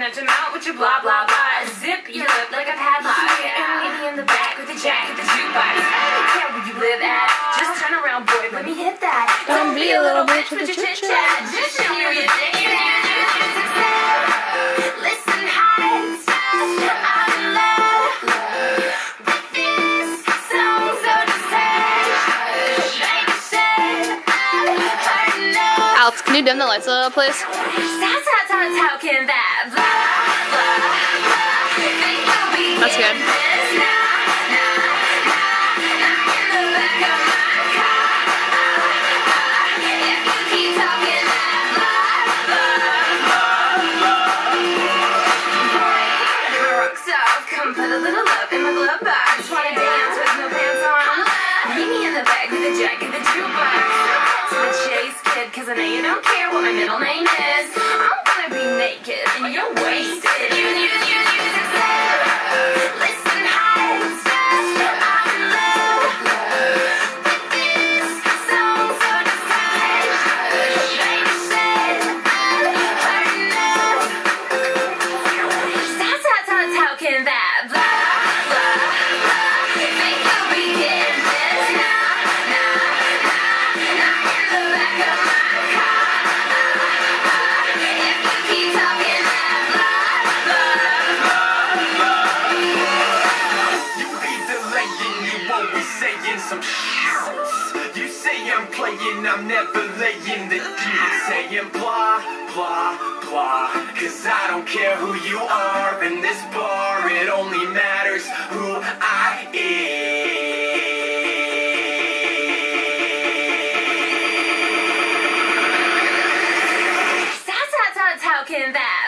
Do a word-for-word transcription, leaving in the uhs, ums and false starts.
shut your mouth with your blah blah blah. Zip your lip like a padlock. And meet me in the back with the jack at the jukebox. I don't care where you live at. Just turn around, boy, let me hit that. Don't be a little bitch with your chit chat. Just show me your dick. Listen, hot stuff. I'm in love with this song, so just hush. Like I said, I've heard enough. Alex, can you dim the lights a little, please? That's how, how, how can that blah, blah, blah. Think you'll be That's good. in this now, now, now, now in the back of my car. If you keep talking that blah, blah, blah. Boy, my rocks off. Come put a little love in my glove box. Wanna dance with no pants on? Meet me in the back with a jack in the jukebox. To the chase, kid, cause I know you don't care what my middle name is. I'm gonna be naked and you're wasted. You, you, you, you just said, listen, hot stuff. I'm in love with this song, so just hush. Like I said, I've heard enough. That's how, that's how can that blah, blah, blah. Think you'll be getting this now, now, now, now in the back of my car. If you keep talking that blah, blah, You be delaying, you always saying some shit. You say I'm playing, I'm never laying the deal. Saying blah, blah, blah. Cause I don't care who you are in this bar, it only matters who I am. that's how, that's how can that